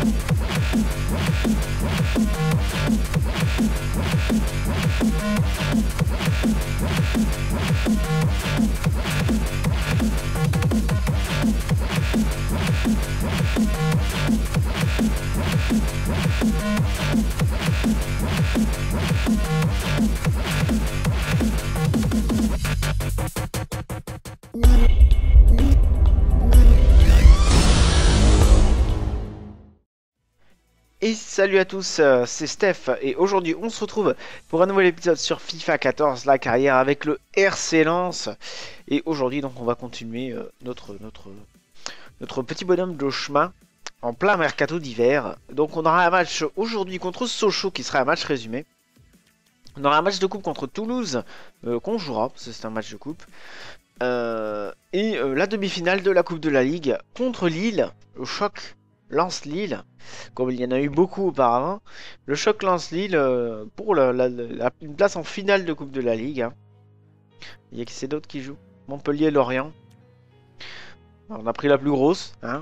Et salut à tous, c'est Steph et aujourd'hui on se retrouve pour un nouvel épisode sur FIFA 14, la carrière avec le RC Lens. Et aujourd'hui donc on va continuer notre petit bonhomme de chemin en plein mercato d'hiver. Donc on aura un match aujourd'hui contre Sochaux qui sera un match résumé. On aura un match de coupe contre Toulouse qu'on jouera, c'est un match de coupe. Et la demi-finale de la Coupe de la Ligue contre Lille, le choc Lens-Lille, comme il y en a eu beaucoup auparavant. Le choc Lens-Lille pour une place en finale de Coupe de la Ligue. Hein. Il y a qui c'est d'autres qui jouent. Montpellier-Lorient. On a pris la plus grosse. Hein.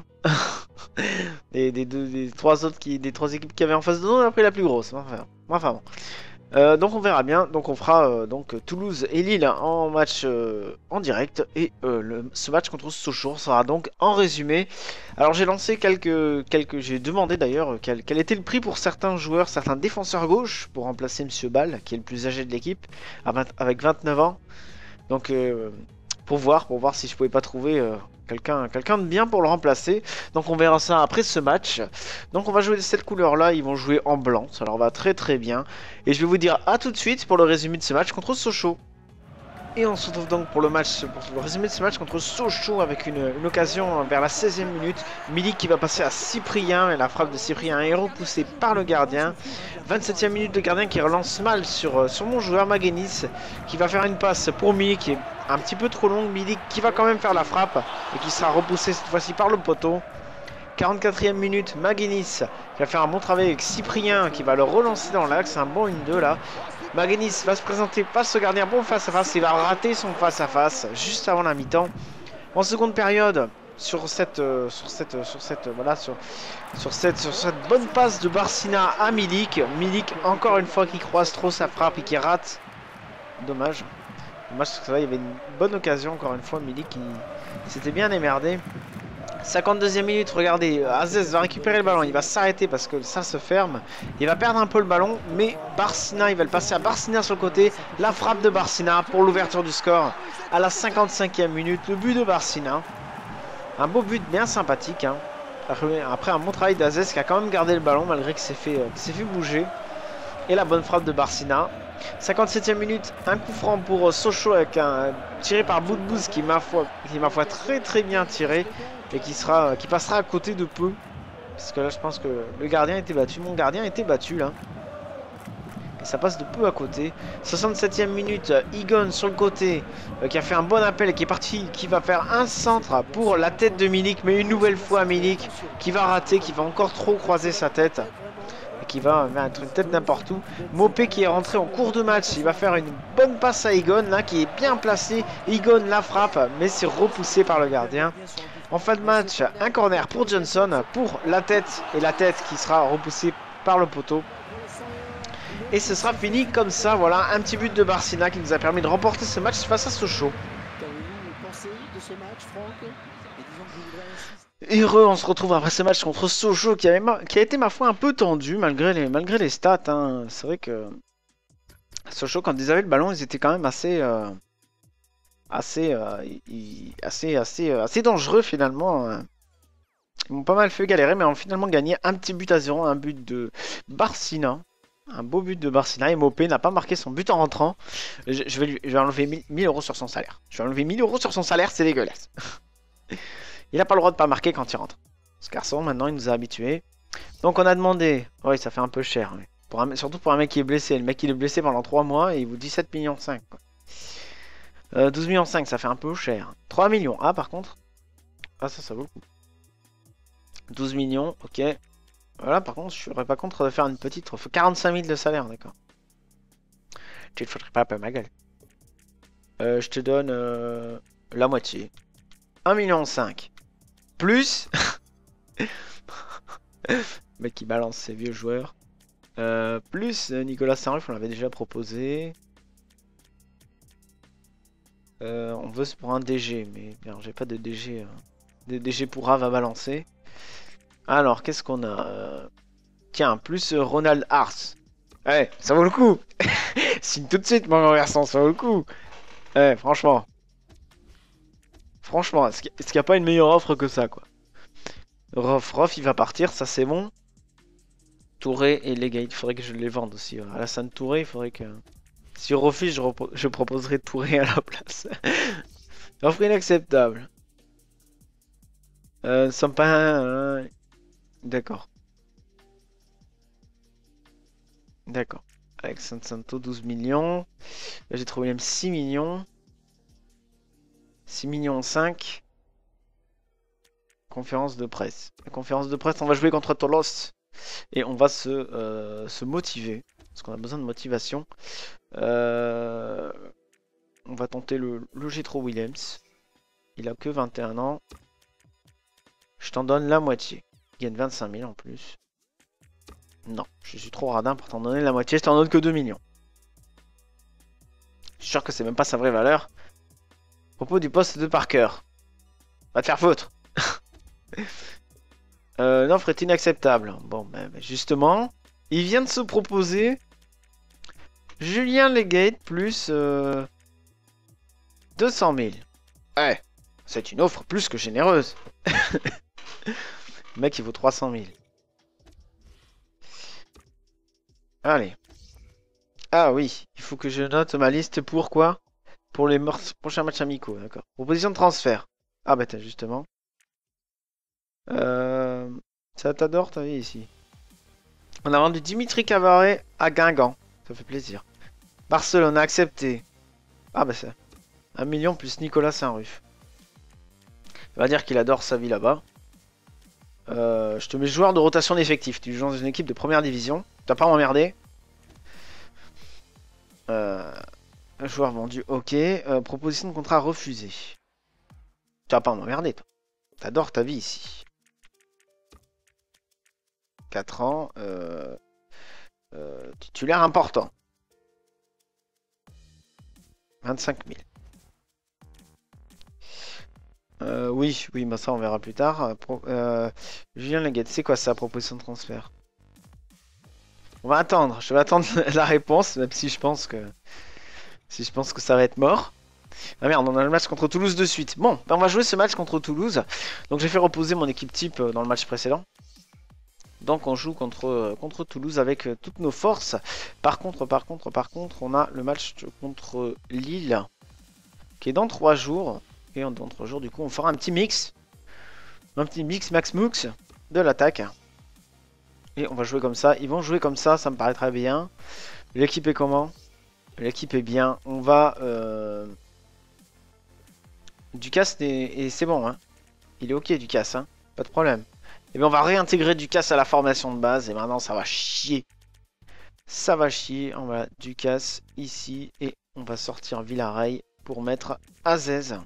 des trois équipes qui avaient en face de nous, on a pris la plus grosse. Enfin bon. Donc on verra bien, donc on fera donc Toulouse et Lille en match en direct et ce match contre Sochaux sera donc en résumé. Alors j'ai lancé j'ai demandé d'ailleurs quel était le prix pour certains joueurs, certains défenseurs gauche pour remplacer Monsieur Ball qui est le plus âgé de l'équipe avec 29 ans. Donc pour voir si je pouvais pas trouver quelqu'un de bien pour le remplacer. Donc on verra ça après ce match. Donc on va jouer de cette couleur là, ils vont jouer en blanc, ça leur va très très bien. Et je vais vous dire à tout de suite pour le résumé de ce match contre Sochaux. Et on se retrouve donc pour le résumé de ce match contre Sochaux avec une occasion vers la 16e minute. Milik qui va passer à Cyprien et la frappe de Cyprien est repoussée par le gardien. 27e minute, le gardien qui relance mal sur mon joueur Maguenis qui va faire une passe pour Milik qui est un petit peu trop longue. Milik qui va quand même faire la frappe et qui sera repoussé cette fois-ci par le poteau. 44e minute, Maguenis qui va faire un bon travail avec Cyprien qui va le relancer dans l'axe, un bon 1-2 là. Maguenis va se présenter, passe au gardien, bon face à face, il va rater son face à face juste avant la mi-temps. En seconde période, sur cette bonne passe de Barcina à Milik. Milik encore une fois qui croise trop sa frappe et qui rate. Dommage parce que là il y avait une bonne occasion encore une fois. Milik qui s'était bien émerdé. 52e minute, regardez, Azez va récupérer le ballon, il va s'arrêter parce que ça se ferme. Il va perdre un peu le ballon, mais Barcina, il va le passer à Barcina sur le côté. La frappe de Barcina pour l'ouverture du score à la 55e minute. Le but de Barcina. Un beau but bien sympathique. Hein. Après un bon travail d'Azez qui a quand même gardé le ballon malgré qu'il s'est fait bouger. Et la bonne frappe de Barcina. 57e minute, un coup franc pour Sochaux avec un tiré par Boudbouz qui ma foi très très bien tiré et qui passera à côté de peu parce que là je pense que le gardien était battu, mon gardien était battu là et ça passe de peu à côté. 67e minute, Igon sur le côté qui a fait un bon appel et qui est parti, qui va faire un centre pour la tête de Milik, mais une nouvelle fois Milik qui va rater, qui va encore trop croiser sa tête. Qui va mettre une tête n'importe où. Mopé qui est rentré en cours de match, il va faire une bonne passe à Igon là qui est bien placé. Igon la frappe mais c'est repoussé par le gardien. En fin de match, un corner pour Johnson pour la tête et la tête qui sera repoussée par le poteau. Et ce sera fini comme ça, voilà, un petit but de Barcina qui nous a permis de remporter ce match face à Sochaux. Heureux, on se retrouve après ce match contre Sochaux qui a été ma foi un peu tendu malgré les stats. Hein. C'est vrai que Sochaux, quand ils avaient le ballon, ils étaient quand même assez dangereux finalement. Ils m'ont pas mal fait galérer, mais ont finalement gagné un petit but à 0, un but de Barcina. Un beau but de Barcina et Mopé n'a pas marqué son but en rentrant. Je vais enlever 1000 € sur son salaire. Je vais enlever 1000 € sur son salaire, c'est dégueulasse. Il n'a pas le droit de pas marquer quand il rentre. Ce garçon, maintenant, il nous a habitués. Donc, on a demandé... Oui, ça fait un peu cher. Mais surtout pour un mec qui est blessé. Le mec, il est blessé pendant 3 mois et il vous dit 7,5 millions. 12,5 millions, ça fait un peu cher. 3 millions. Ah, par contre... Ah, ça vaut le coup. 12 millions, ok. Voilà, par contre, je serais pas contre de faire une petite... 45 000 de salaire, d'accord. Tu te foutrais pas un peu ma gueule. Je te donne la moitié. 1,5 million. Plus... mec qui balance ses vieux joueurs. Plus Nicolas Saint-Ruf, on l'avait déjà proposé. On veut se prendre un DG, mais bien, j'ai pas de DG. De DG pour Rave à balancer. Alors, qu'est-ce qu'on a tiens, plus Ronald Hart. Ouais, ça vaut le coup. Signe tout de suite, mon grand garçon, ça vaut le coup. Ouais, franchement. Franchement, est-ce qu'il n'y a pas une meilleure offre que ça, quoi? Rof, il va partir, ça c'est bon. Touré et les gars, il faudrait que je les vende aussi. Alassane Touré, il faudrait que... Si je refuse, je proposerai Touré à la place. Offre inacceptable. Nous sommes pas... D'accord. D'accord. Alexandre Santo, 12 millions. Là, j'ai trouvé même 6 millions. 6 millions 5. Conférence de presse. La conférence de presse, on va jouer contre Toulouse. Et on va se motiver. Parce qu'on a besoin de motivation. On va tenter le Jetro Williams. Il a que 21 ans. Je t'en donne la moitié. Il gagne 25 000 en plus. Non, je suis trop radin pour t'en donner la moitié. Je t'en donne que 2 millions. Je suis sûr que c'est même pas sa vraie valeur. Propos du poste de Parker. Va te faire foutre. L'offre est inacceptable. Bon, ben, justement, il vient de se proposer Julien Legate plus 200 000. Ouais, c'est une offre plus que généreuse. Le mec, il vaut 300 000. Allez. Ah oui, il faut que je note ma liste pour quoi? Pour les prochains matchs amicaux, d'accord. Proposition de transfert. Ah bah t'as justement. Ça t'adore, t'as vu ici. On a vendu Dimitri Cavaret à Guingamp. Ça fait plaisir. Barcelone a accepté. Ah bah ça. 1 million plus Nicolas Saint-Ruf. Ça va dire qu'il adore sa vie là-bas. Je te mets joueur de rotation d'effectifs. Tu joues dans une équipe de première division. T'as pas m'emmerder. Un joueur vendu, ok. Proposition de contrat refusée. Tu vas pas m'emmerder, toi. T'adores ta vie ici. 4 ans. Titulaire important. 25 000. Oui, bah ça on verra plus tard. Julien Laguette, c'est quoi ça, proposition de transfert? On va attendre, je vais attendre la réponse, même si je pense que ça va être mort. Ah merde, on a le match contre Toulouse de suite. Bon, ben on va jouer ce match contre Toulouse. Donc j'ai fait reposer mon équipe type dans le match précédent. Donc on joue contre Toulouse avec toutes nos forces. Par contre, on a le match contre Lille qui est dans 3 jours. Et dans 3 jours, du coup, on fera un petit mix. Un petit mix Max Mux de l'attaque. Et on va jouer comme ça. Ils vont jouer comme ça me paraît très bien. L'équipe est comment? L'équipe est bien. On va... Ducasse, et c'est bon. Hein. Il est ok, Ducasse. Hein. Pas de problème. Et bien on va réintégrer Ducasse à la formation de base. Et maintenant, ça va chier. Ça va chier. On va Ducasse ici. Et on va sortir Villarreal pour mettre Azez.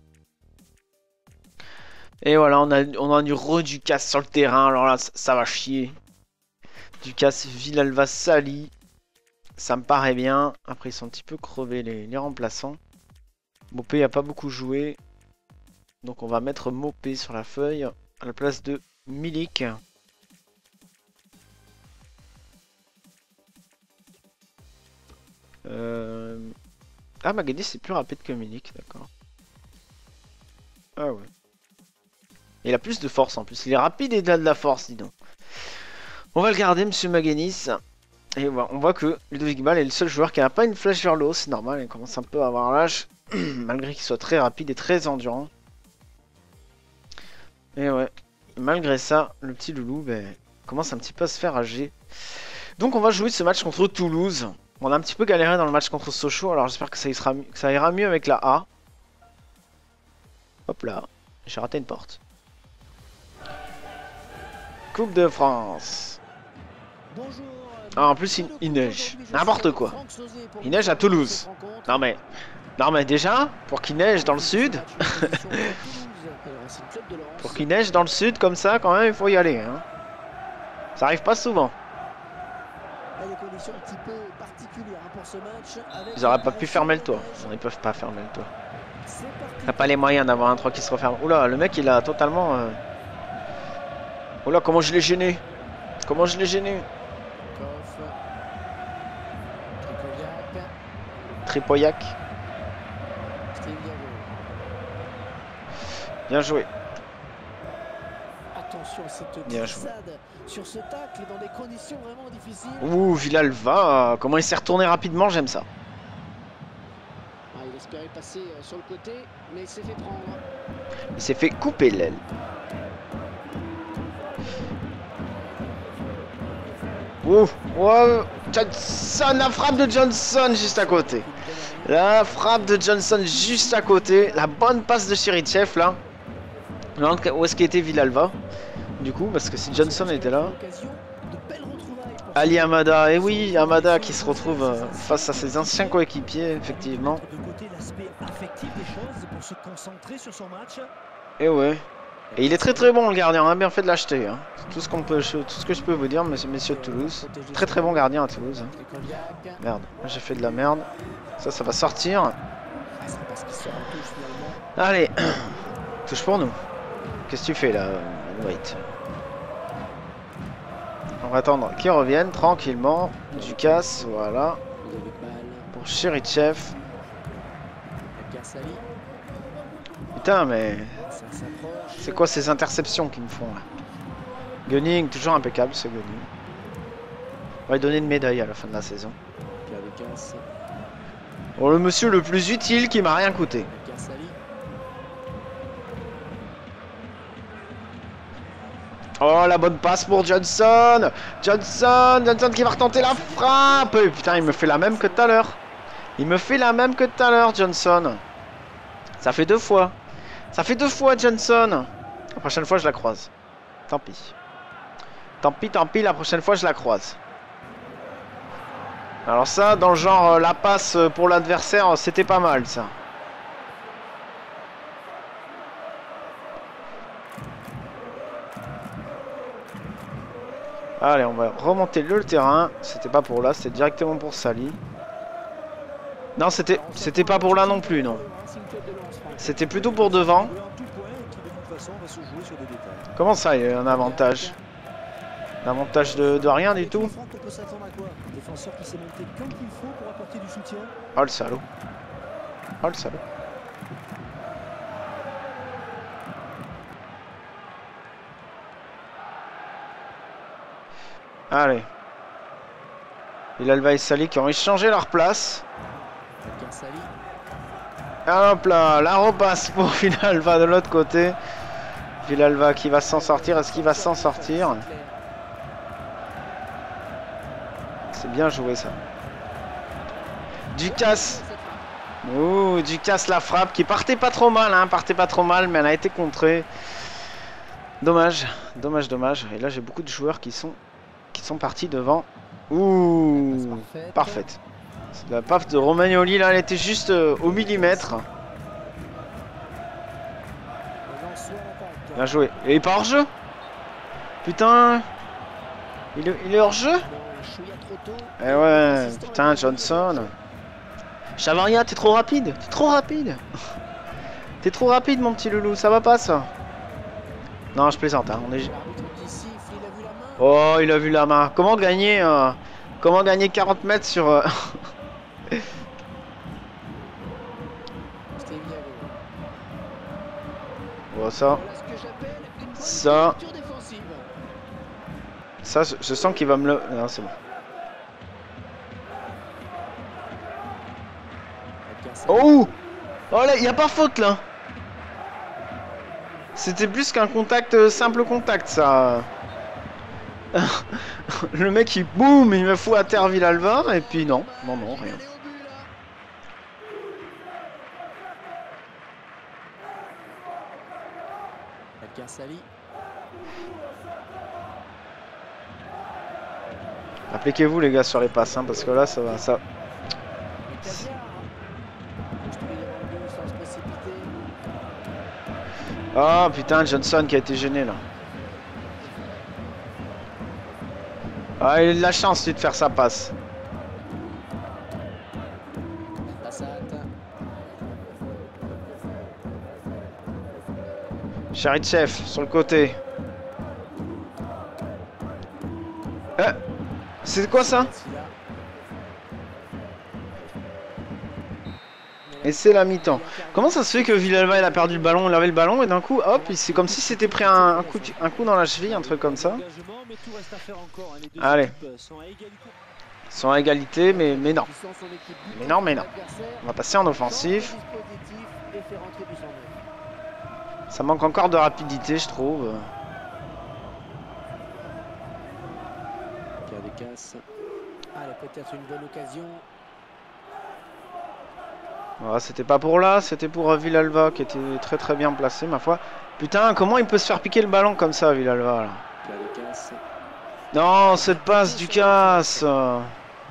Et voilà, on a du Ducasse sur le terrain. Alors là, ça va chier. Ducasse, Villalba, Sali. Ça me paraît bien. Après, ils sont un petit peu crevés, les remplaçants. Mopé n'a pas beaucoup joué. Donc, on va mettre Mopé sur la feuille à la place de Milik. Ah, Magadis, c'est plus rapide que Milik, d'accord. Ah ouais. Il a plus de force en plus. Il est rapide et il a de la force, dis donc. On va le garder, monsieur Maganis. Et on voit que Ludovic Ball est le seul joueur qui n'a pas une flèche vers le haut. C'est normal, il commence un peu à avoir l'âge. Malgré qu'il soit très rapide et très endurant. Et ouais, malgré ça, le petit loulou commence un petit peu à se faire âger. Donc on va jouer ce match contre Toulouse. On a un petit peu galéré dans le match contre Sochaux. Alors j'espère que ça ira mieux avec la A. Hop là, j'ai raté une porte. Coupe de France. Ah, en plus il neige. N'importe quoi. Il neige à Toulouse. Non mais déjà, pour qu'il neige dans le sud. Pour qu'il neige dans le sud comme ça, quand même, il faut y aller. Hein. Ça arrive pas souvent. Des conditions un petit peu particulières pour ce match. Ils auraient pas pu fermer le toit. Ils peuvent pas fermer le toit. T'as pas les moyens d'avoir un 3 qui se referme. Oula, le mec il a totalement... Oula, comment je l'ai gêné. Comment je l'ai gêné. Tripoyac. Bien joué. Attention à cette glissade sur ce tacle dans des conditions vraiment difficiles. Ouh, Villalba, comment il s'est retourné rapidement, j'aime ça. Il espérait passer sur le côté, mais il s'est fait prendre. Il s'est fait couper l'aile. Ouh, wow, Johnson, la frappe de Johnson juste à côté. La frappe de Johnson juste à côté. La bonne passe de Cherichev là. Où est-ce qu'était Villalba? Du coup, parce que si Johnson était là. Ali Hamada, et oui, Hamada qui se retrouve face à ses anciens coéquipiers, effectivement. Et ouais. Et il est très très bon le gardien, on a bien fait de l'acheter. Hein. Tout ce que je peux vous dire, messieurs de Toulouse. Très très bon gardien à Toulouse. Hein. Merde, j'ai fait de la merde. Ça va sortir. Allez, touche pour nous. Qu'est-ce que tu fais là, White? On va attendre qu'il revienne tranquillement. Ducasse, voilà. Pour Cherichev. Putain, mais... C'est quoi ces interceptions qu'ils me font là? Gunning, toujours impeccable ce Gunning. On va lui donner une médaille à la fin de la saison. Bon, le monsieur le plus utile qui m'a rien coûté. Oh, la bonne passe pour Johnson. Johnson qui va retenter la frappe. Putain, il me fait la même que tout à l'heure. Il me fait la même que tout à l'heure, Johnson. Ça fait 2 fois. Ça fait 2 fois, Johnson. La prochaine fois, je la croise. Tant pis. Tant pis, la prochaine fois, je la croise. Alors ça, dans le genre, la passe pour l'adversaire, c'était pas mal, ça. Allez, on va remonter le terrain. C'était pas pour là, c'était directement pour Sali. Non, c'était pas pour là non plus, non. C'était plutôt pour devant. Comment ça, il y a un avantage? Un avantage de rien du tout. Oh le salaud. Oh le salaud. Allez. Villalba et Sali qui ont échangé leur place. Hop là, la repasse pour Villalba de l'autre côté. Villalba qui va s'en sortir. Est-ce qu'il va s'en sortir? C'est bien joué ça. Ducasse. Ouh, Ducasse la frappe qui partait pas trop mal, hein, mais elle a été contrée. Dommage, dommage. Et là j'ai beaucoup de joueurs qui sont partis devant. Ouh, parfaite. La paf de Romagnoli là, elle était juste au millimètre. Bien joué. Et il est pas hors jeu? Putain. Il est hors jeu? Eh ouais, putain, Johnson. Chavaria, t'es trop rapide. T'es trop rapide. T'es trop rapide, mon petit loulou. Ça va pas, ça? Non, je plaisante. Hein. Oh, il a vu la main. Comment gagner 40 mètres sur... Bon, ça, je sens qu'il va me le... Non, c'est bon. Oh! Oh là, il n'y a pas faute là. C'était plus qu'un contact, simple contact ça. Le mec il boum, il me fout à terre Villalba et puis non, rien. Appliquez-vous les gars sur les passes hein, parce que là ça va ça. Oh putain, Johnson qui a été gêné là. Ah, il a de la chance lui de faire sa passe. Cherichev sur le côté. C'est quoi ça? Et c'est la mi-temps. Comment ça se fait que Villalba il a perdu le ballon, il avait le ballon et d'un coup, hop, c'est comme si c'était pris un coup dans la cheville, un truc comme ça. Allez. Ils sont à égalité, mais non. Mais non. On va passer en offensif. Ça manque encore de rapidité, je trouve. Allez, peut-être une bonne occasion. Voilà, c'était pas pour là, c'était pour Villalba qui était très bien placé, ma foi. Putain, comment il peut se faire piquer le ballon comme ça, Villalba là? Non, cette passe du casse. Oh,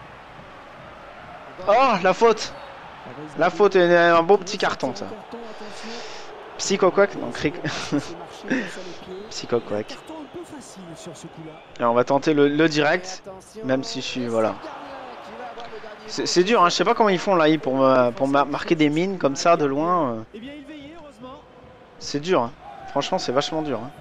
la faute. La faute et un beau petit carton, ça. Psycho-quack, non, cric. Psycho-quack. Et on va tenter le direct, même si je suis, voilà. C'est dur, hein. Je sais pas comment ils font là pour marquer des mines comme ça de loin. C'est dur, hein. Franchement, c'est vachement dur. Hein.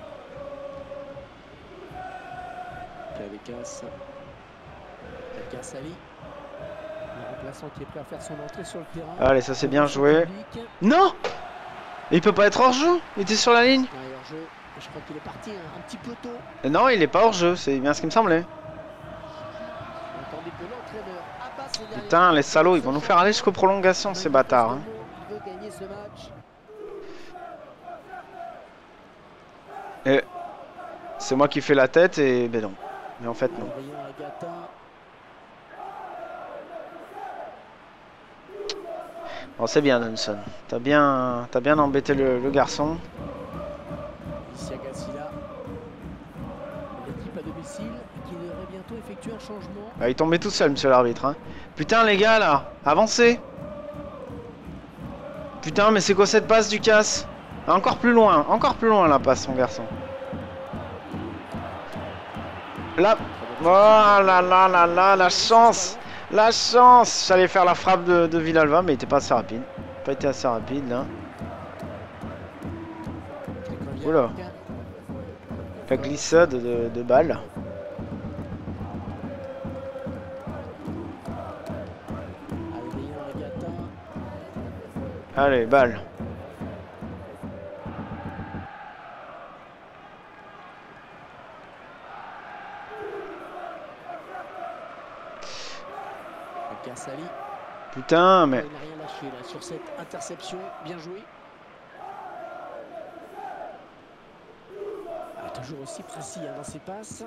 Allez, ça c'est bien joué. Non! Il peut pas être hors jeu. Il était sur la ligne. Je crois qu'il est parti un petit peu tôt. Non, il est pas hors jeu. C'est bien ce qui me semblait. Putain, les salauds, ils vont nous faire aller jusqu'aux prolongations, ces bâtards. Hein. Et c'est moi qui fais la tête et ben non. Mais en fait non. Bon, c'est bien, Johnson. T'as bien embêté le garçon. Ah, il tombait tout seul, monsieur l'arbitre. Hein. Putain, les gars, là. Avancez. Putain, mais c'est quoi cette passe du casse? Encore plus loin la passe, mon garçon. Là. Oh là là là là, la chance. La chance. J'allais faire la frappe de Villalba, mais il était pas assez rapide. Pas été assez rapide, là. Oula. La glissade de balle. Allez, balle. Putain, mais... Il n'a rien lâché là sur cette interception. Bien joué. Toujours aussi précis hein, dans ses passes.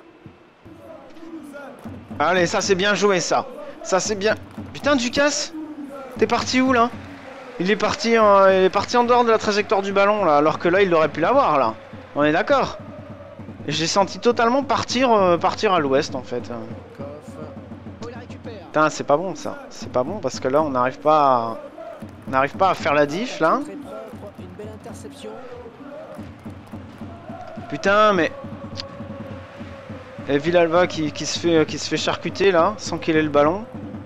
Allez, ça c'est bien joué, ça. Ça c'est bien... Putain, Ducasse, t'es parti où, là? Il est parti en dehors de la trajectoire du ballon, là. Alors que là, il aurait pu l'avoir, là. On est d'accord? J'ai senti totalement partir à l'ouest, en fait. Putain, c'est pas bon, ça. C'est pas bon, parce que là, on n'arrive pas à faire la diff, là. Putain, mais... Et Villalba qui se fait charcuter, là, sans qu'il ait le ballon.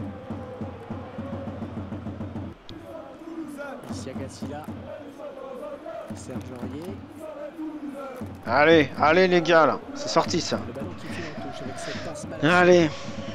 Allez, allez les gars, là. C'est sorti, ça. Allez.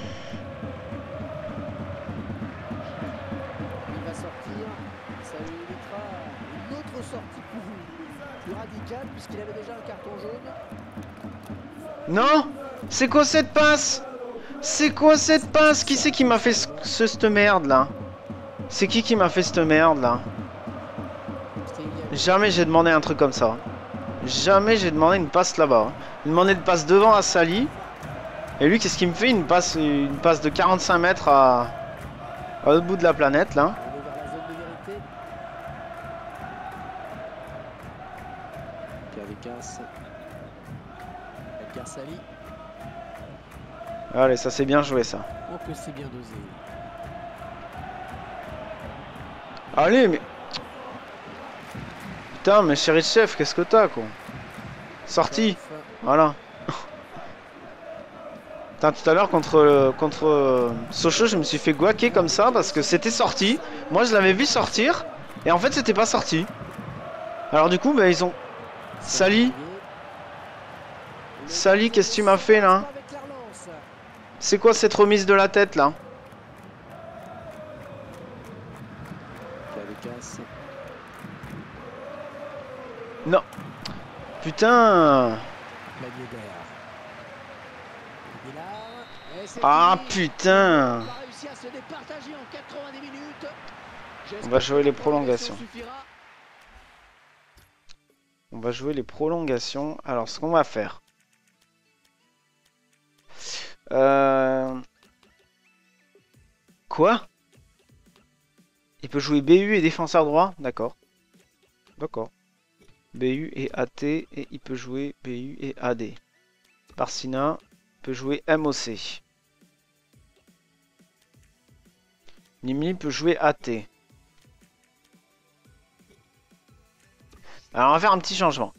Il va sortir. Ça lui évitera une autre sortie plus radicale, puisqu'il avait déjà un carton jaune. Non! C'est quoi cette passe? C'est quoi cette passe? Qui c'est qui m'a fait cette merde, là? C'est qui m'a fait cette merde, là? Jamais j'ai demandé un truc comme ça. Jamais j'ai demandé une passe là-bas. Il demandait de passe devant à Sali. Et lui, qu'est-ce qu'il me fait? Une passe de 45 mètres à l'autre bout de la planète, là. Allez, ça c'est bien joué, ça. Allez, mais... Putain, mais chéri chef, qu'est-ce que t'as, quoi? Sorti. Voilà. Putain, tout à l'heure contre Sochaux, je me suis fait guaquer comme ça parce que c'était sorti. Moi, je l'avais vu sortir et en fait, c'était pas sorti. Alors du coup, bah, ils ont Sali. Sali, qu'est-ce que tu m'as fait là? C'est quoi cette remise de la tête là? Non. Putain. Ah putain. On va jouer les prolongations. On va jouer les prolongations. Alors ce qu'on va faire. Quoi? Il peut jouer BU et défenseur droit? D'accord. D'accord. BU et AT et il peut jouer BU et AD. Barcina peut jouer MOC. Nimli peut jouer AT. Alors on va faire un petit changement.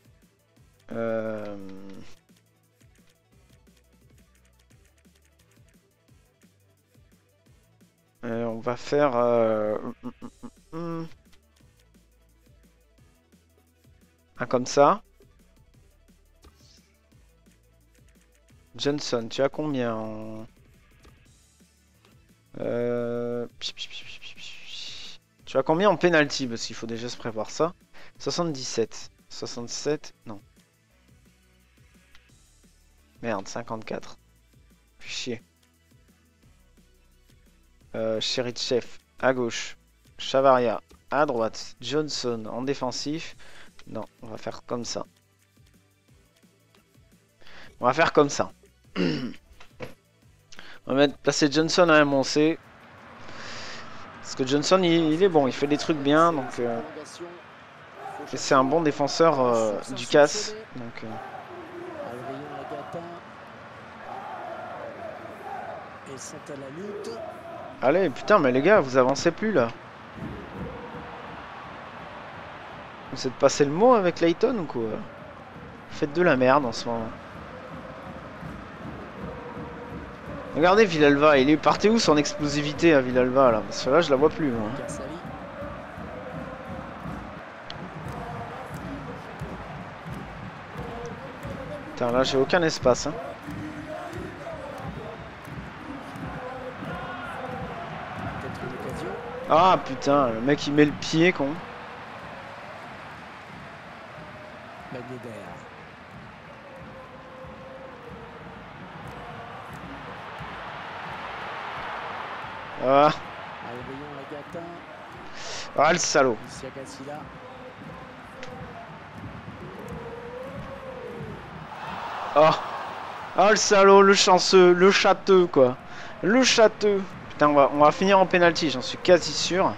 On va faire un comme ça. Johnson, tu as combien en... Tu as combien en penalty? Parce qu'il faut déjà se prévoir ça. 77. 67. Non. Merde, 54. Puis chier. Cherichev à gauche. Chavaria à droite. Johnson en défensif. Non, on va faire comme ça. On va faire comme ça. On va placer Johnson à MOC. Parce que Johnson, il est bon, il fait des trucs bien. Donc, c'est un bon défenseur du casse. Donc, allez, putain, mais les gars, vous avancez plus là. Vous êtes passé le mot avec Layton ou quoi? Faites de la merde en ce moment. Regardez Villalba, il est parti où son explosivité à Villalba là? Parce que là je la vois plus. Hein. Putain là j'ai aucun espace. Hein. Ah putain, le mec il met le pied con. Ah. Ah le salaud. Oh. Ah le salaud, le chanceux, le châteux quoi. Le châteux. Putain on va finir en penalty, j'en suis quasi sûr.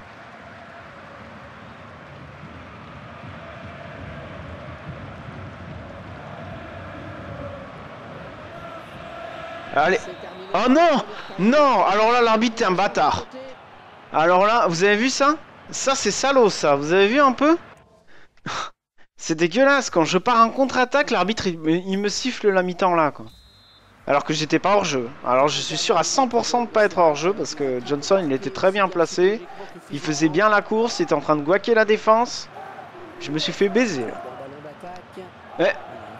Allez. Oh non! Non! Alors là, l'arbitre est un bâtard. Alors là, vous avez vu ça? Ça, c'est salaud, ça. Vous avez vu un peu? C'est dégueulasse. Quand je pars en contre-attaque, l'arbitre, il me siffle la mi-temps là, quoi. Alors que j'étais pas hors-jeu. Alors je suis sûr à 100% de pas être hors-jeu parce que Johnson, il était très bien placé. Il faisait bien la course. Il était en train de guaquer la défense. Je me suis fait baiser, là. Eh.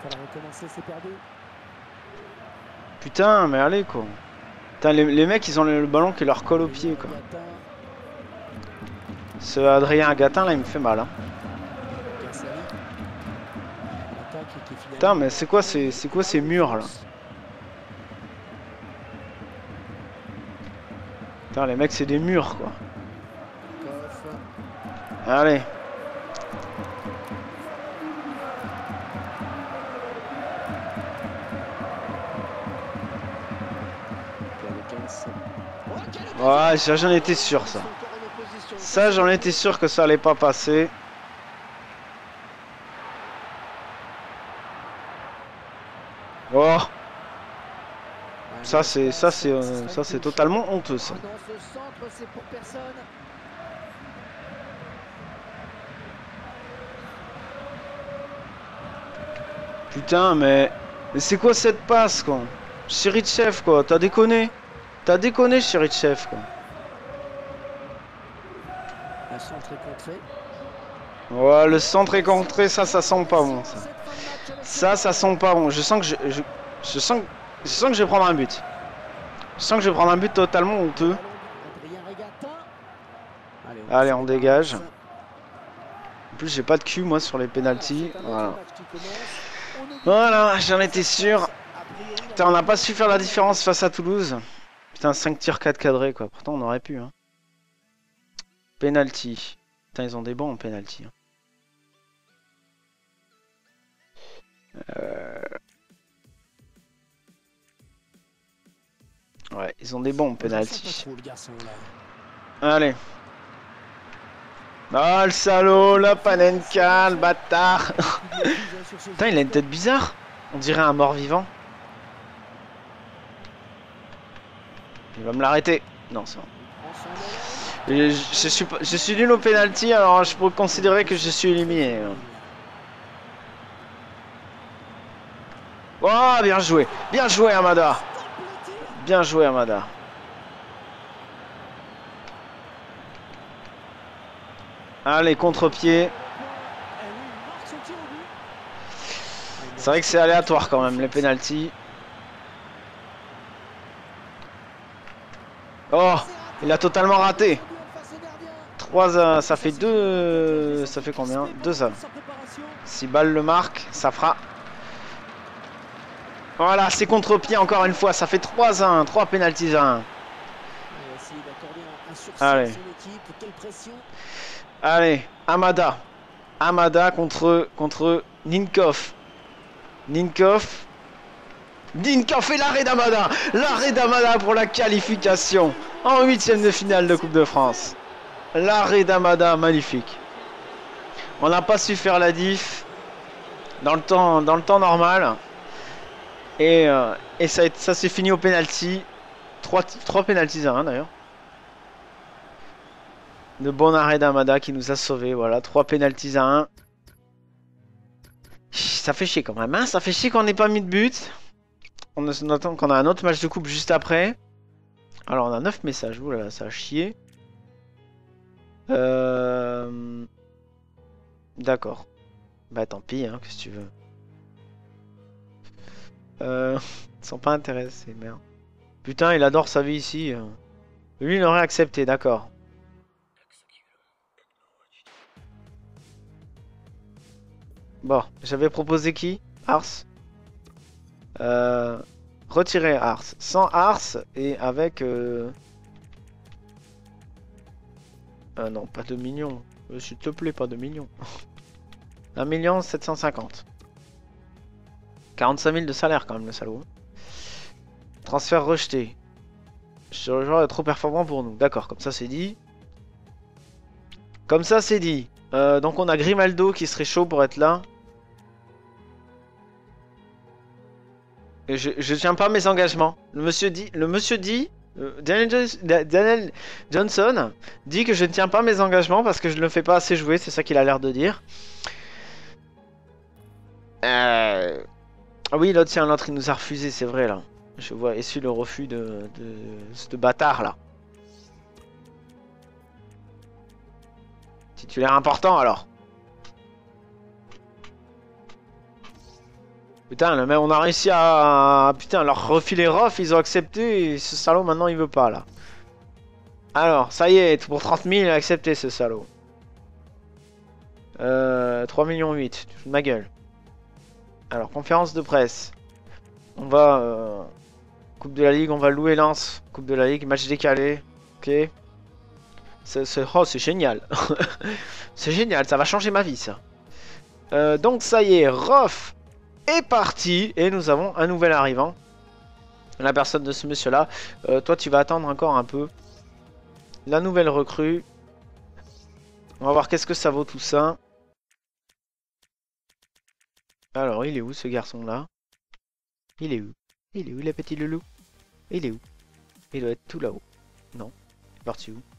Putain, mais allez quoi. Putain, les mecs ils ont le ballon qui leur colle au pied quoi. Ce Adrien Agatin là il me fait mal. Hein. Putain, mais c'est quoi ces murs là? Putain, les mecs c'est des murs quoi. Allez. Ouais, j'en étais sûr ça. Ça, j'en étais sûr que ça allait pas passer. Oh. Ça c'est totalement honteux ça. Putain, mais c'est quoi cette passe quoi? Cherichev quoi, t'as déconné. T'as déconné Cherichev quoi. Un centre est contré. Ouais, le centre est contré, ça sent pas bon ça. Ça sent pas bon. Je sens que je sens que je vais prendre un but. Je sens que je vais prendre un but totalement honteux. Allez, on dégage. En plus, j'ai pas de cul moi sur les pénaltys. Voilà. Voilà, j'en étais sûr. Putain, on n'a pas su faire la différence face à Toulouse. Putain, 5 tirs 4 cadrés quoi. Pourtant, on aurait pu. Hein. Penalty. Putain, ils ont des bons en penalty. Hein. Ouais, ils ont des bons en penalty. Allez. Oh le salaud, la Panenka, le bâtard. Putain, il a une tête bizarre. On dirait un mort-vivant. Il va me l'arrêter. Non, c'est bon. Je suis nul au penalty, alors je pourrais considérer que je suis éliminé. Oh, bien joué. Bien joué, Amada. Bien joué, Amada. Allez, contre-pied. C'est vrai que c'est aléatoire quand même, les pénaltys. Oh, il a totalement raté. 3, ça fait 2. Ça fait combien? 2. Si Ball le marque, ça fera. Voilà, c'est contre-pied encore une fois. Ça fait 3-1. 3 pénaltys à 1. Allez. Allez, Amada. Amada contre Ninkov. Ninkov et l'arrêt d'Amada. L'arrêt d'Amada pour la qualification en 8e de finale de Coupe de France. L'arrêt d'Amada, magnifique. On n'a pas su faire la diff dans le temps normal. Et ça s'est fini au penalty. 3 penalties à 1 d'ailleurs. De bon arrêt d'Amada qui nous a sauvés. Voilà, 3 penalties à 1. Ça fait chier quand même. Hein, ça fait chier qu'on n'ait pas mis de but. On attend qu'on a un autre match de coupe juste après. Alors on a 9 messages. Ouh là là, ça a chier. D'accord. Bah tant pis, hein, qu'est-ce que tu veux. Ils sont pas intéressés, merde. Putain, il adore sa vie ici. Lui, il aurait accepté, d'accord. Bon, j'avais proposé qui? Ars. Retirer Ars. Sans Ars et avec... non, pas de millions. S'il te plaît, pas de millions. 1 750 000. 45 000 de salaire quand même, le salaud. Transfert rejeté. Ce joueur est trop performant pour nous. D'accord, comme ça c'est dit. Comme ça c'est dit. Donc on a Grimaldo qui serait chaud pour être là. Et je tiens pas mes engagements. Le monsieur dit, Daniel Johnson dit que je ne tiens pas mes engagements parce que je ne le fais pas assez jouer. C'est ça qu'il a l'air de dire. Ah oui, l'autre, tiens, l'autre il nous a refusé, c'est vrai là. Je vois essuie le refus de ce bâtard là. Titulaire important alors. Putain, le mec, on a réussi à putain leur refiler Rof, ils ont accepté et ce salaud maintenant il veut pas là. Alors, ça y est, pour 30 000 il a accepté ce salaud. 3,8 millions, tu fous de ma gueule. Alors, conférence de presse. On va Coupe de la Ligue, on va louer Lens. Coupe de la Ligue, match décalé. Ok. C'est génial. C'est génial, ça va changer ma vie ça. Donc ça y est, Rof est parti. Et nous avons un nouvel arrivant. La personne de ce monsieur là. Toi tu vas attendre encore un peu. La nouvelle recrue. On va voir qu'est-ce que ça vaut tout ça. Alors il est où ce garçon là? Il est où? Il est où le petit loulou? Il est où? Il doit être tout là-haut. Non. Il est parti où?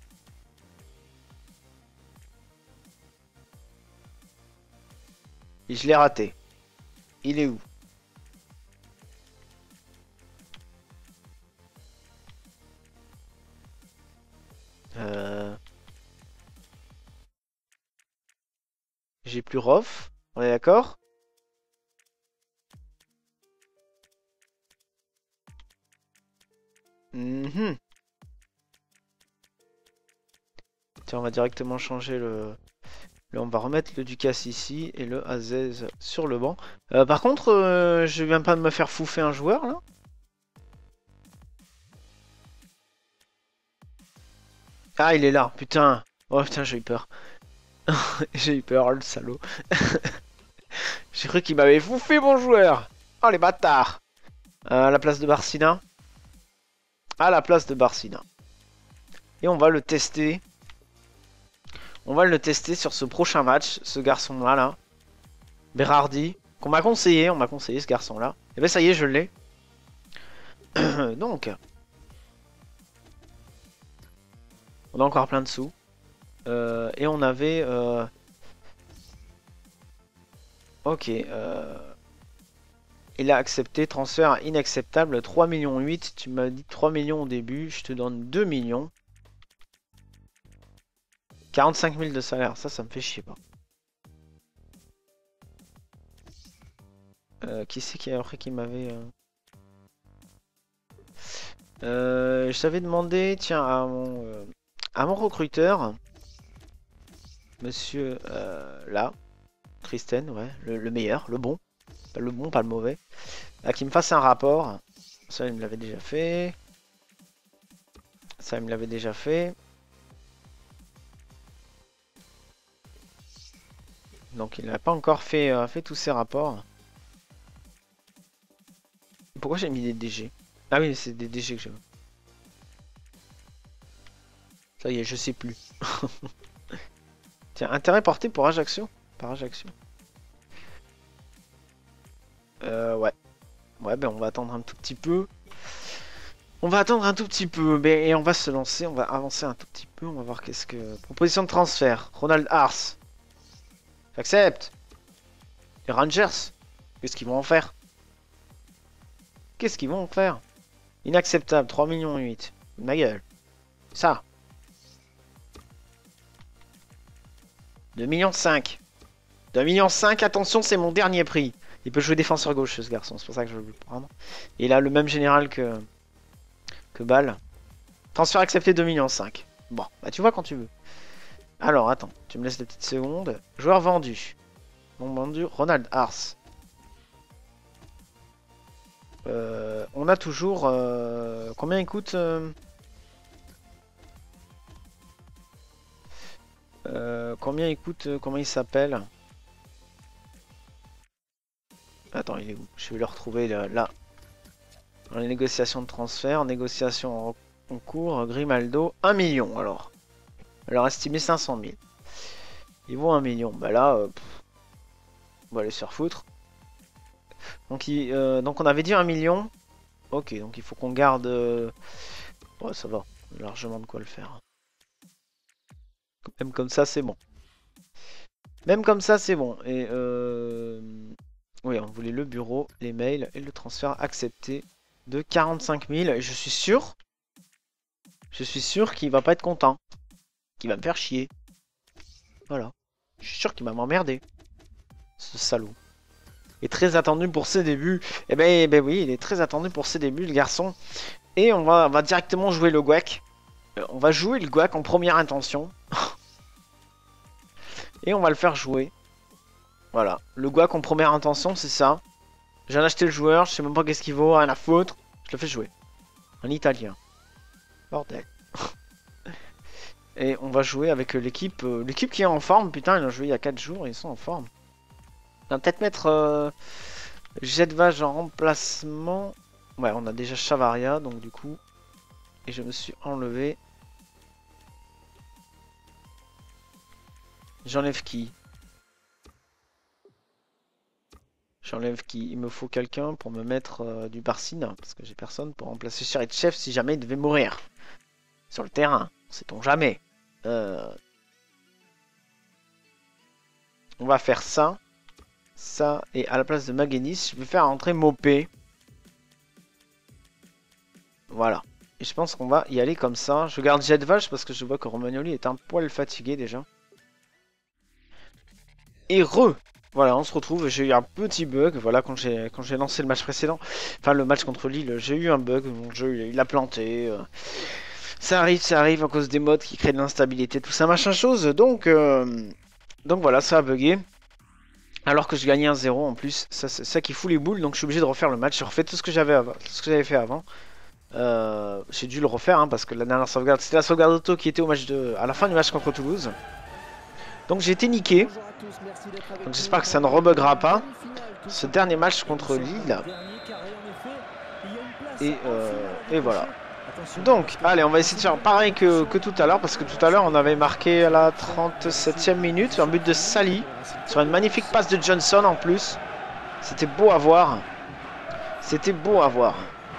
Et je l'ai raté. Il est où? J'ai plus Rof. On est d'accord? Mhm. Tiens, on va directement changer le... on va remettre le Ducasse ici et le Azez sur le banc. Par contre, je viens pas de me faire fouffer un joueur là. Ah, il est là, putain. Oh putain, j'ai eu peur. J'ai eu peur, le salaud. J'ai cru qu'il m'avait fouffé mon joueur. Oh les bâtards. À la place de Barcina. À la place de Barcina. Et on va le tester. On va le tester sur ce prochain match, ce garçon-là, là. Berardi, qu'on m'a conseillé, on m'a conseillé ce garçon-là. Et ben ça y est, je l'ai. Donc, on a encore plein de sous. Et on avait... Ok. Il a accepté, transfert inacceptable, 3,8 millions. Tu m'as dit 3 millions au début, je te donne 2 millions. 45 000 de salaire, ça me fait chier pas. Qui c'est qui après qui m'avait... je t'avais demandé, tiens, à mon recruteur, monsieur, là, Kristen, ouais, le meilleur, le bon, pas le bon, pas le mauvais, qui me fasse un rapport. Ça, il me l'avait déjà fait. Ça, il me l'avait déjà fait. Donc, il n'a pas encore fait tous ses rapports. Pourquoi j'ai mis des DG? Ah oui, c'est des DG que je veux. Ça y est, je sais plus. Tiens, intérêt porté pour Ajaccio. Par Ajaccio. Ouais. Ouais, ben on va attendre un tout petit peu. On va attendre un tout petit peu. Ben, et on va se lancer, on va avancer un tout petit peu. On va voir qu'est-ce que... Proposition de transfert. Ronald Ars. J'accepte. Les Rangers. Qu'est-ce qu'ils vont en faire? Qu'est-ce qu'ils vont en faire? Inacceptable. 3,8 millions. Ma gueule. Ça. 2,5 millions. 2,5 millions, attention, c'est mon dernier prix. Il peut jouer défenseur gauche, ce garçon, c'est pour ça que je veux le prendre. Et il a le même général que Ball. Transfert accepté 2,5 millions. Bon, bah tu vois quand tu veux. Alors, attends, tu me laisses des petites secondes. Joueur vendu. Non vendu, Ronald Ars. On a toujours... combien il coûte combien il coûte, comment il s'appelle? Attends, il est où? Je vais le retrouver là. Dans les négociations de transfert, négociation en cours, Grimaldo, 1 million alors. Alors estimé 500 000. Il vaut 1 million. Bah là, on va aller se faire foutre. Donc, donc on avait dit 1 million. Ok, donc il faut qu'on garde... Ouais, ça va. Largement de quoi le faire. Même comme ça, c'est bon. Même comme ça, c'est bon. Et oui, on voulait le bureau, les mails et le transfert accepté de 45 000. Et je suis sûr qu'il va pas être content. Qu'il va me faire chier. Voilà. Je suis sûr qu'il va m'emmerder. Ce salaud. Il est très attendu pour ses débuts. Eh ben oui, il est très attendu pour ses débuts, le garçon. Et on va directement jouer le Guac. On va jouer le Guac en première intention. Et on va le faire jouer. Voilà. Le Guac en première intention, c'est ça. J'ai acheté le joueur, je sais même pas qu'est-ce qu'il vaut, rien à foutre. Je le fais jouer. En italien. Bordel. Et on va jouer avec l'équipe. L'équipe qui est en forme, putain, ils ont joué il y a 4 jours, ils sont en forme. On va peut-être mettre Jetvage en remplacement. Ouais, on a déjà Chavaria, donc du coup. Et je me suis enlevé. J'enlève qui? J'enlève qui? Il me faut quelqu'un pour me mettre du Barcina. Parce que j'ai personne pour remplacer Cherichev si jamais il devait mourir. Sur le terrain. Sait-on jamais. On va faire ça. Ça. Et à la place de Magenis, je vais faire entrer Mopé. Voilà. Et je pense qu'on va y aller comme ça. Je garde Jetvage parce que je vois que Romagnoli est un poil fatigué déjà. Et voilà, on se retrouve. J'ai eu un petit bug. Voilà, quand j'ai lancé le match précédent, enfin le match contre Lille, j'ai eu un bug. Mon jeu il a planté. Ça arrive à cause des mods qui créent de l'instabilité, tout ça, machin chose. Donc voilà, ça a bugué. Alors que je gagnais 1-0 en plus. C'est ça qui fout les boules. Donc je suis obligé de refaire le match. Je refais tout ce que j'avais fait avant. J'ai dû le refaire hein, parce que la dernière sauvegarde, c'était la sauvegarde auto qui était à la fin du match contre Toulouse. Donc j'ai été niqué. Donc j'espère que ça ne rebuggera pas. Ce dernier match contre Lille. Et voilà. Donc, allez, on va essayer de faire pareil que tout à l'heure. Parce que tout à l'heure, on avait marqué à la 37e minute un but de Sali. Sur une magnifique passe de Johnson en plus. C'était beau à voir. C'était beau à voir.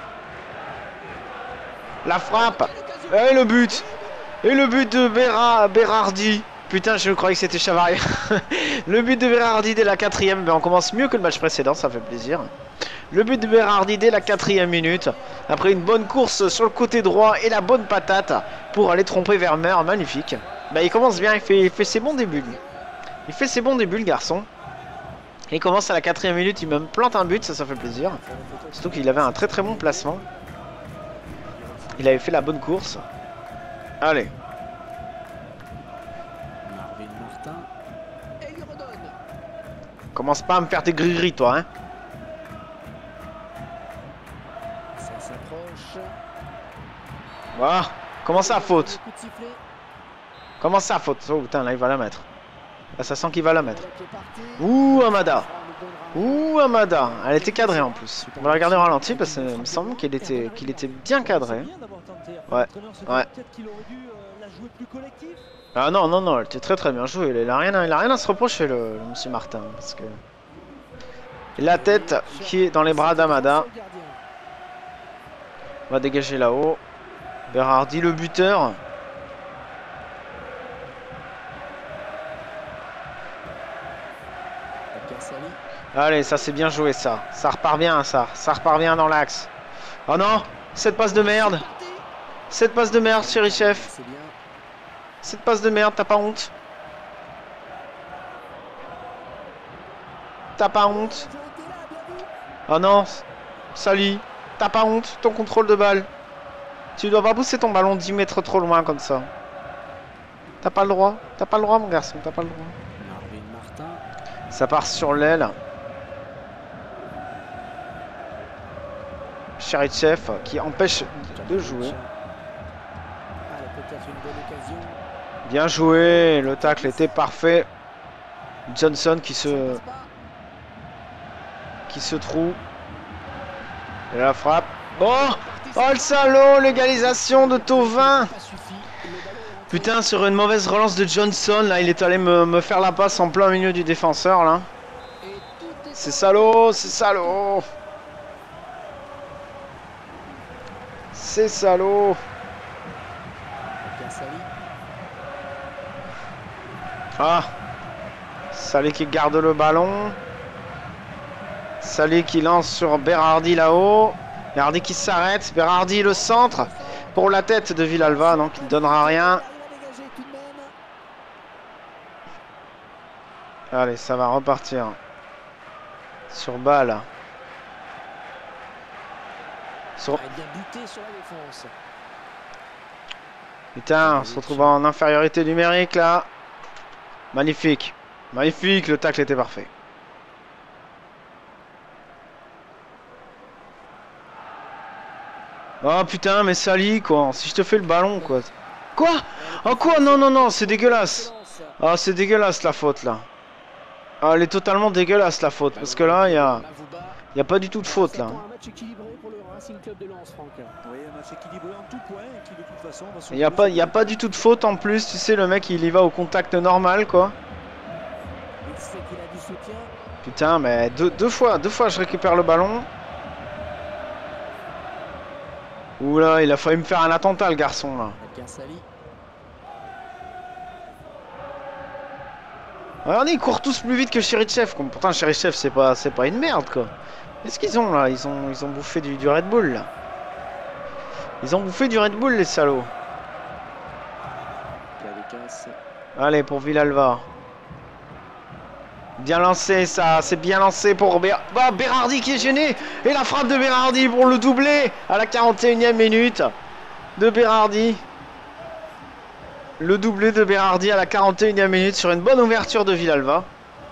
La frappe. Et le but. Et le but de Berardi. Putain, je croyais que c'était Chavaria. Le but de Berardi dès la 4e. Ben, on commence mieux que le match précédent, ça fait plaisir. Le but de Berardi dès la 4e minute. Après une bonne course sur le côté droit et la bonne patate pour aller tromper Vermeer. Magnifique. Ben, il commence bien, il fait ses bons débuts. Il fait ses bons débuts, le garçon. Et il commence à la 4e minute, il me plante un but, ça fait plaisir. Surtout qu'il avait un très très bon placement. Il avait fait la bonne course. Allez. Commence pas à me faire tes gris-gris, toi, hein. Ça s'approche. Voilà. Comment ça, faute? Comment ça, faute? Oh putain, là, il va la mettre. Là, ça sent qu'il va la mettre. Ouh, Amada. Ouh, Amada. Elle était cadrée en plus. On va la regarder au ralenti parce qu'il me semble qu'il était bien cadré. Ouais. Ouais. Ah non, non, non, elle était très très bien jouée. Il a rien à se reprocher, le monsieur Martin. Parce que... La tête qui est dans les bras d'Amada. On va dégager là-haut. Berardi, le buteur. Allez, ça c'est bien joué ça. Ça repart bien ça. Ça repart bien dans l'axe. Oh non, cette passe de merde. Cette passe de merde, chéri chef. Cette passe de merde, t'as pas honte? T'as pas honte? Oh non, Sali, t'as pas honte? Ton contrôle de balle. Tu dois pas pousser ton ballon 10 mètres trop loin comme ça. T'as pas le droit. T'as pas le droit mon garçon, t'as pas le droit. Ça part sur l'aile. Cherichev qui empêche de jouer. Bien joué, le tacle était parfait. Johnson qui se trouve. Et la frappe. Oh, oh le salaud, l'égalisation de Thauvin. Putain, sur une mauvaise relance de Johnson, là, il est allé me faire la passe en plein milieu du défenseur, là. C'est salaud, c'est salaud. C'est salaud. Ah. Salé qui garde le ballon. Salé qui lance sur Berardi là-haut. Berardi qui s'arrête. Berardi le centre pour la tête de Villalba, donc il ne donnera rien. Allez, ça va repartir. Sur balle. Putain, on se retrouve en infériorité numérique là. Magnifique. Magnifique, le tacle était parfait. Oh putain, mais Sali quoi. Si je te fais le ballon quoi. Quoi? Oh quoi? Non, non, non, c'est dégueulasse. Ah, c'est dégueulasse la faute là. Ah, elle est totalement dégueulasse la faute. Parce que là, il y a pas du tout de faute là. Il y a pas du tout de faute en plus. Tu sais, le mec il y va au contact normal quoi. Putain, mais deux fois je récupère le ballon. Oula, il a failli me faire un attentat le garçon là. Regardez, ils courent tous plus vite que Cherichev. Pourtant Cherichev c'est pas une merde quoi. Qu'est-ce qu'ils ont là? Ils ont bouffé du Red Bull là. Ils ont bouffé du Red Bull les salauds. Allez pour Villalba. Bien lancé ça, c'est bien lancé pour Berardi qui est gêné. Et la frappe de Berardi pour le doubler à la 41e minute de Berardi. Le doublé de Berardi à la 41e minute sur une bonne ouverture de Villalba.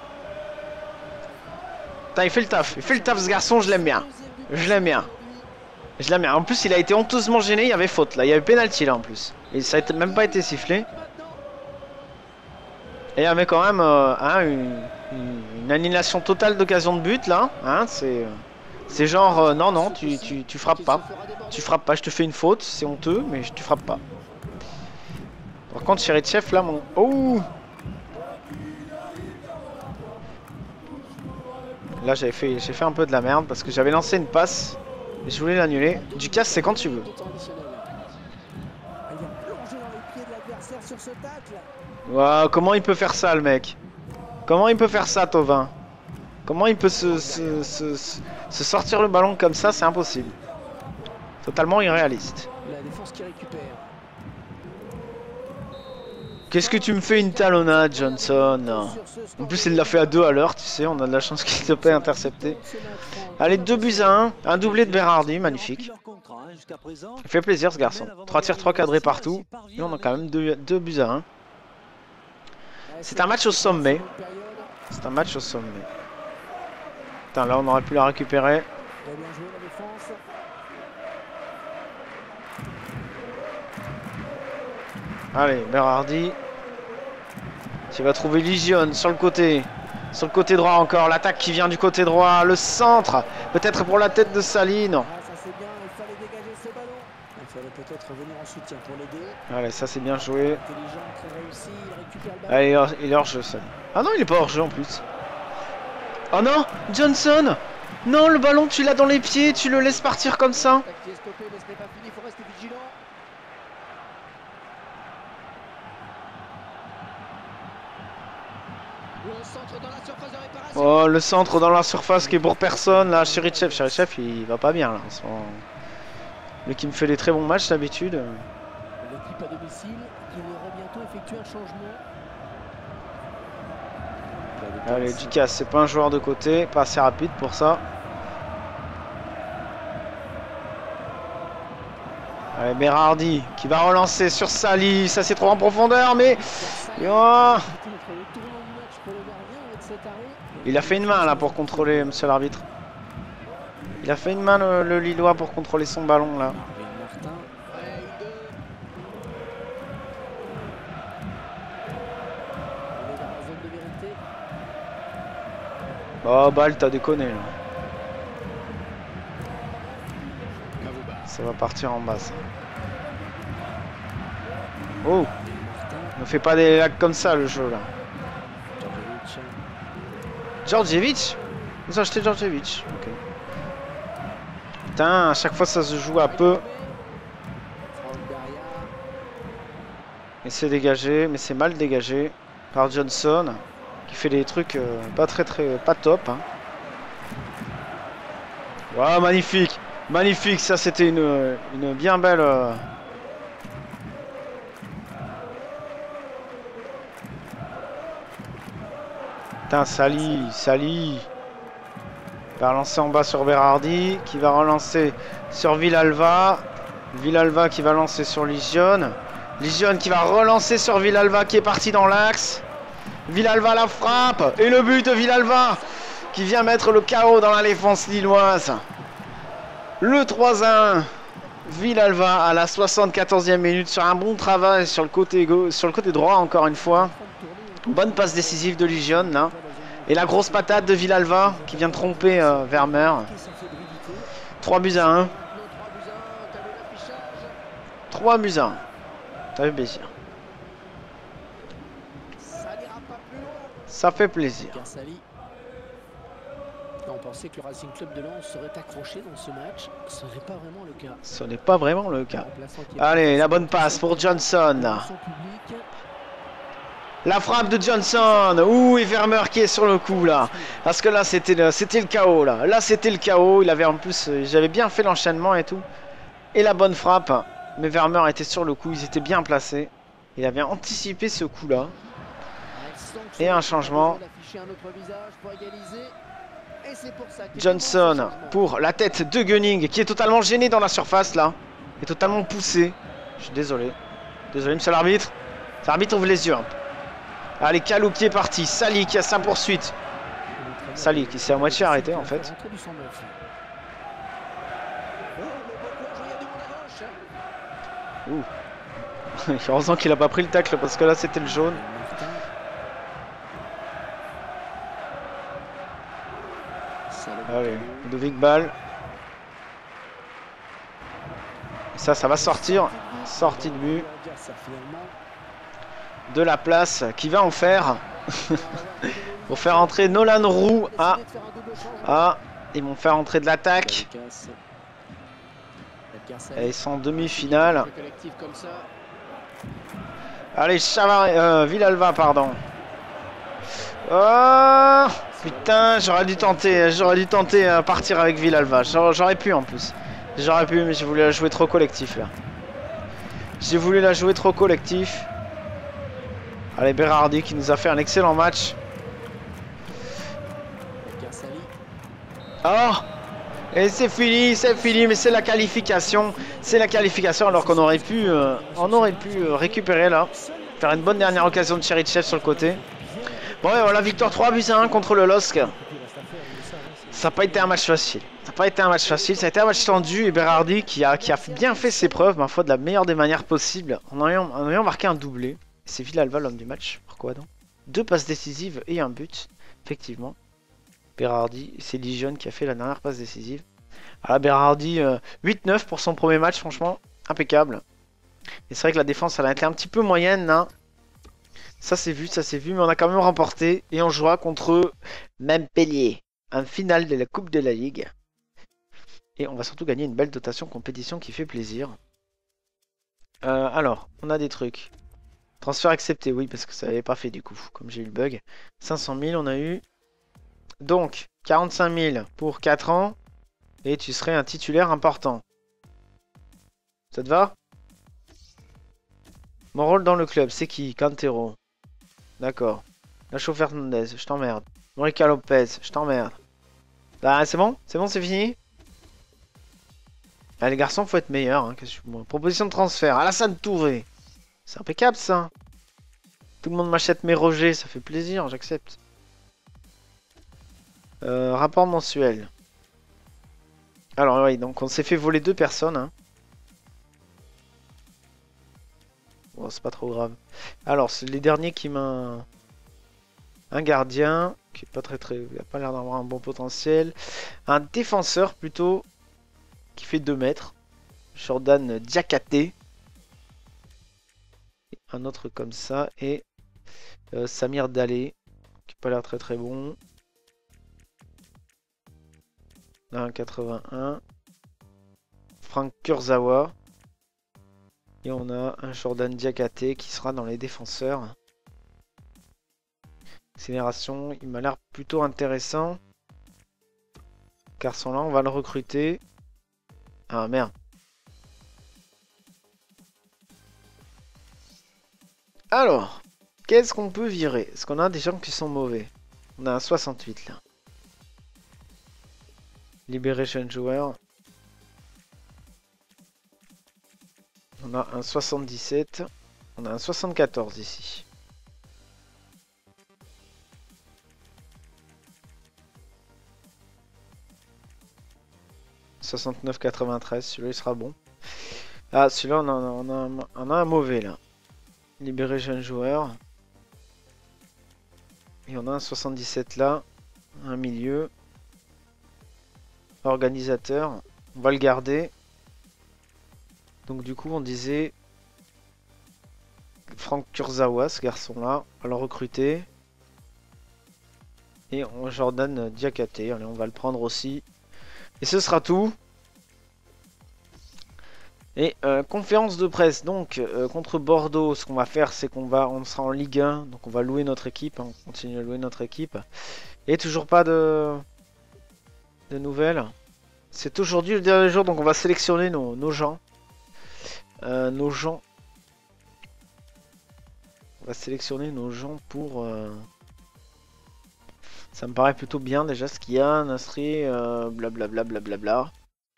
Putain, il fait le taf ce garçon, je l'aime bien. Je l'aime bien. Je l'aime bien. En plus, il a été honteusement gêné, il y avait faute là, il y avait pénalty là en plus. Et ça n'a même pas été sifflé. Et il y avait quand même une annulation totale d'occasion de but là. Hein, c'est genre, non, tu frappes pas. Tu frappes pas, je te fais une faute, c'est honteux, mais tu frappes pas. Par contre, Cherichev là, mon... Oh! Là, j'ai fait un peu de la merde parce que j'avais lancé une passe et je voulais l'annuler. Ducasse, c'est quand tu veux. Wow, comment il peut faire ça, le mec? Comment il peut faire ça, Thauvin? Comment il peut se sortir le ballon comme ça? C'est impossible. Totalement irréaliste. La défense qui récupère. Qu'est-ce que tu me fais une talonnade, Johnson? En plus, il l'a fait à 2 à l'heure, tu sais, on a de la chance qu'il ne peut pas intercepter. Allez, 2-1, un doublé de Berardi, magnifique. Il fait plaisir ce garçon. 3 tirs, 3 cadrés partout. Et on a quand même 2-1. C'est un match au sommet. C'est un match au sommet. Putain, là on aurait pu la récupérer. Allez, Berardi. Tu vas trouver Legion sur le côté. Sur le côté droit encore. L'attaque qui vient du côté droit. Le centre. Peut-être pour la tête de Saline. Ah, ça c'est bien. Il fallait dégager ce ballon. Il fallait peut-être revenir en soutien pour l'aider. Allez, ça c'est bien joué. Intelligent, très réussi. Il récupère le ballon. Allez, il est hors jeu, Saline. Ah non, il est pas hors jeu en plus. Oh non, Johnson. Non, le ballon, tu l'as dans les pieds. Tu le laisses partir comme ça. Qui est stoppé, mais ce n'est pas fini. Il faut rester vigilant. Oh, le centre dans la surface qui est pour personne. Là, Cherichev, il va pas bien là. Lui qui me fait des très bons matchs d'habitude. L'équipe à domicile qui devrait bientôt effectuer un changement. Allez, Ducasse, c'est pas un joueur de côté, pas assez rapide pour ça. Allez, Berardi qui va relancer sur Sali. Ça c'est trop en profondeur, mais. Oh, il a fait une main là pour contrôler, monsieur l'arbitre. Il a fait une main le Lillois pour contrôler son ballon là. Oh, balle, t'as déconné là. Ça va partir en bas ça. Oh, ne fais pas des lags comme ça le jeu là. Djordjevic. Vous achetez Djordjevic. Ok. Putain, à chaque fois ça se joue à peu. Et c'est dégagé, mais c'est mal dégagé par Johnson qui fait des trucs pas top. Hein. Wow, magnifique, magnifique. Ça c'était une bien belle. Putain, Sali. Il va relancer en bas sur Berardi, qui va relancer sur Villalba. Villalba qui va lancer sur Legion. Legion qui va relancer sur Villalba qui est parti dans l'axe. Villalba la frappe. Et le but de Villalba qui vient mettre le chaos dans la défense lilloise. Le 3-1. Villalba à la 74e minute sur un bon travail sur le côté droit encore une fois. Bonne passe décisive de Legion là. Et la grosse patate de Villalba qui vient de tromper Vermeer. 3-1. 3-1. Ça fait plaisir. Ça fait plaisir. On pensait que le Racing Club de Lens serait accroché dans ce match. Ce n'est pas vraiment le cas. Ce n'est pas vraiment le cas. Allez, la bonne passe pour Johnson. La frappe de Johnson. Ouh, et Vermeer qui est sur le coup là. Parce que là, c'était le chaos là. Là, c'était le chaos. Il avait en plus, j'avais bien fait l'enchaînement et tout. Et la bonne frappe. Mais Vermeer était sur le coup. Ils étaient bien placés. Il avait anticipé ce coup là. Et un changement. Johnson pour la tête de Gunning qui est totalement gêné dans la surface là. Il est totalement poussé. Je suis désolé. Désolé monsieur l'arbitre. L'arbitre ouvre les yeux. Allez, Kalou qui est parti. Sali qui a sa poursuite. Sali qui s'est à moitié arrêté en fait. Ouh. Heureusement qu'il a pas pris le tacle parce que là c'était le jaune. Allez, Ludovic Ball. Ça va sortir. Sortie de but. De la place. Qui va en faire? Pour faire entrer Nolan Roux. Ah, ils vont faire entrer de l'attaque. Et ils sont en demi-finale. Allez, Villalba, pardon. Oh putain, j'aurais dû tenter partir avec Villalba. J'aurais pu en plus. J'aurais pu, mais j'ai voulu la jouer trop collectif là. J'ai voulu la jouer trop collectif. Allez, Berardi qui nous a fait un excellent match. Oh! Et c'est fini, mais c'est la qualification. C'est la qualification alors qu'on aurait pu, récupérer là. Faire une bonne dernière occasion de Cherichev sur le côté. Bon, et voilà, victoire 3-1 contre le LOSC. Ça n'a pas été un match facile. Ça a été un match tendu et Berardi qui a bien fait ses preuves, ma foi, de la meilleure des manières possibles. En ayant marqué un doublé. C'est Villalba l'homme du match. Pourquoi donc? 2 passes décisives et un but, effectivement. Berardi, c'est Legion qui a fait la dernière passe décisive. Ah, Berardi, 8-9 pour son premier match, franchement, impeccable. Et c'est vrai que la défense, elle a été un petit peu moyenne, hein. Ça s'est vu, mais on a quand même remporté. Et on jouera contre Montpellier, en finale de la Coupe de la Ligue. Et on va surtout gagner une belle dotation compétition qui fait plaisir. Alors, on a des trucs. Transfert accepté, oui, parce que ça n'avait pas fait du coup, comme j'ai eu le bug. 500 000, on a eu. Donc, 45 000 pour 4 ans. Et tu serais un titulaire important. Ça te va? Mon rôle dans le club, c'est qui? Cantero. D'accord. Nacho Fernandez, je t'emmerde. Morica Lopez, je t'emmerde. Bah, c'est bon? C'est bon, c'est fini? Ah, les garçons, faut être meilleurs. Hein, proposition de transfert. Alassane Touré. C'est impeccable, ça. Tout le monde m'achète mes rejets, ça fait plaisir, j'accepte. Rapport mensuel. Alors, oui, donc on s'est fait voler 2 personnes. Hein. Bon, c'est pas trop grave. Alors, c'est les derniers qui m'a... Un gardien, qui est pas très... Il a pas l'air d'avoir un bon potentiel. Un défenseur, plutôt, qui fait 2 mètres. Jordan Diakate. Un autre comme ça. Et Samir Dalé, qui n'a pas l'air très bon. 1,81. Frank Kurzawa. Et on a un Jordan Diakate qui sera dans les défenseurs. Accélération, il m'a l'air plutôt intéressant. Garçon là, on va le recruter. Ah merde. Alors, qu'est-ce qu'on peut virer? Est-ce qu'on a des gens qui sont mauvais? On a un 68 là. Liberation joueur. On a un 77. On a un 74 ici. « 69,93, celui-là il sera bon. Ah, celui-là on a un mauvais là. Libéré jeune joueur. Et on a un 77 là. Un milieu. Organisateur. On va le garder. Donc du coup on disait Frank Kurzawa, ce garçon là. On va le recruter. Et on Jordan Diakate. Allez, on va le prendre aussi. Et ce sera tout. Et conférence de presse donc contre Bordeaux, ce qu'on va faire c'est on sera en Ligue 1, donc on va louer notre équipe, hein, on continue à louer notre équipe. Et toujours pas de nouvelles. C'est aujourd'hui le dernier jour, donc on va sélectionner nos gens. On va sélectionner nos gens pour... Ça me paraît plutôt bien déjà ce qu'il y a. Nasri, blablabla, blablabla.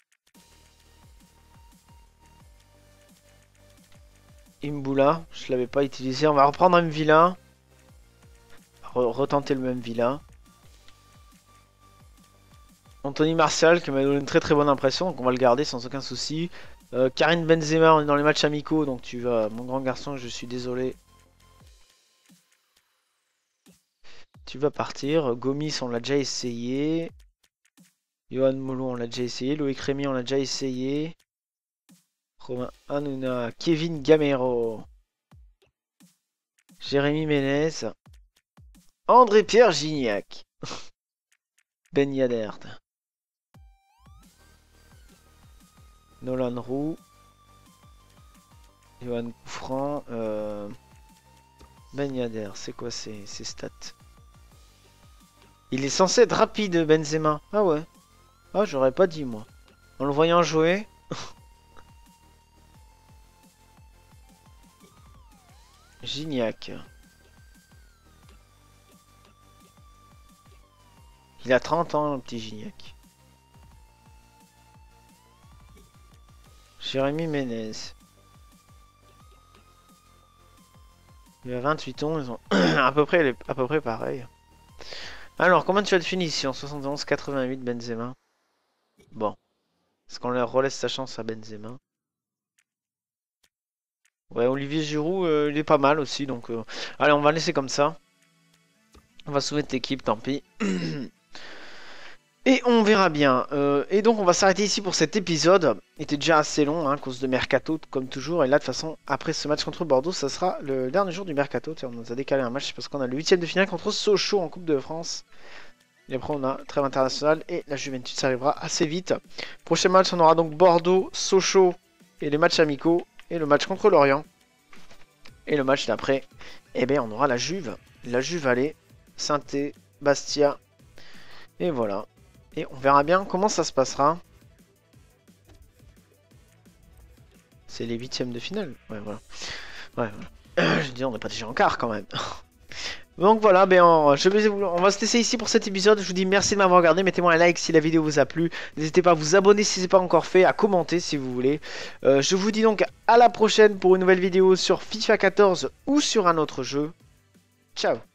Imbula, je l'avais pas utilisé. On va reprendre un Villa. Retenter le même Villa. Anthony Martial qui m'a donné une très très bonne impression, donc on va le garder sans aucun souci. Karim Benzema, on est dans les matchs amicaux, donc tu vas, mon grand garçon, je suis désolé. Tu vas partir. Gomis, on l'a déjà essayé. Johan Molo, on l'a déjà essayé. Loïc Rémy, on l'a déjà essayé. Romain Hanouna, Kevin Gamero, Jérémy Ménez, André-Pierre Gignac, Ben Yedder, Nolan Roux, Johan Koufran, Ben Yedder, c'est quoi ces stats? Il est censé être rapide, Benzema. Ah ouais. Ah, j'aurais pas dit moi. En le voyant jouer. Gignac. Il a 30 ans, le petit Gignac. Jérémy Ménez. Il a 28 ans, ils ont à peu près pareil. Alors, combien tu as de finition? 71, 88 Benzema. Bon. Est-ce qu'on leur relaisse sa chance à Benzema? Ouais, Olivier Giroud, il est pas mal aussi, donc... Allez, on va laisser comme ça. On va sauver cette équipe, tant pis. Et on verra bien. Et donc, on va s'arrêter ici pour cet épisode. Il était déjà assez long, hein, à cause de Mercato, comme toujours. Et là, de toute façon, après ce match contre Bordeaux, ça sera le dernier jour du Mercato. Tiens, on nous a décalé un match parce qu'on a le 8ème de finale contre Sochaux en Coupe de France. Et après, on a trêve international et la Juventus, ça arrivera assez vite. Prochain match, on aura donc Bordeaux, Sochaux et les matchs amicaux. Et le match contre Lorient. Et le match d'après, eh bien, on aura la Juve. La Juve, allez, Saint-Étienne, Bastia. Et voilà. Et on verra bien comment ça se passera. C'est les 8ème de finale. Ouais, voilà. Ouais, voilà. Je dis, on n'est pas déjà en quart quand même. Donc voilà, ben on va se laisser ici pour cet épisode. Je vous dis merci de m'avoir regardé. Mettez-moi un like si la vidéo vous a plu. N'hésitez pas à vous abonner si ce n'est pas encore fait, à commenter si vous voulez. Je vous dis donc à la prochaine pour une nouvelle vidéo sur FIFA 14 ou sur un autre jeu. Ciao.